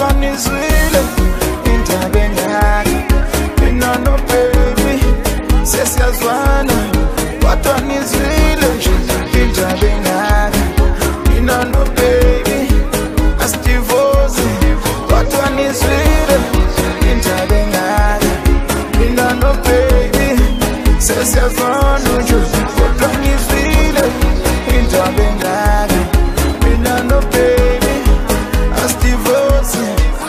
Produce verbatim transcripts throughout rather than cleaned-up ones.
kodwa nizwile indaba engaka mina no baby sesiyazwana kodwa nizwile nje indaba engaka mina no baby asidivorce kodwa nizwile indaba engaka mina no baby sesiyazwana nje kodwa nizwile indaba engaka mina no baby asidivorce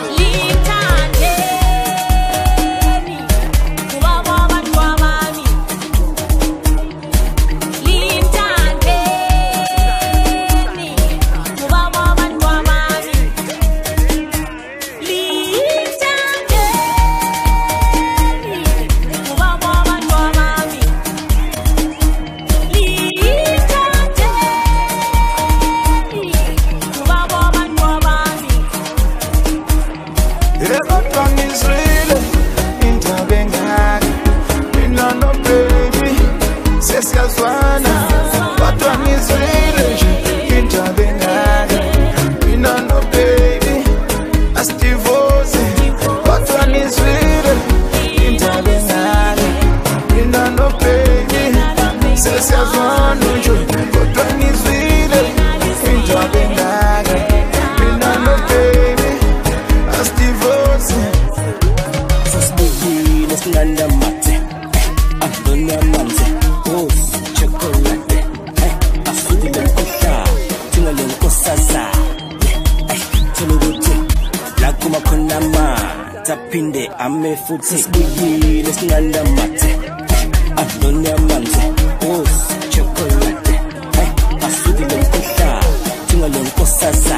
Pinde ame futhi sibuyile singanda mathe adonya manze os chocolate hey asudi lomkhohla thinga lonkosasa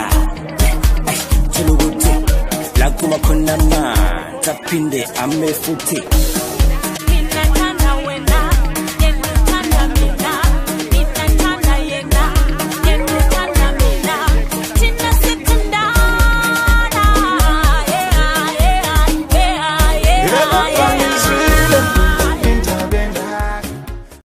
hey thula ukuthi la kuma khona ma taphinde ame futhi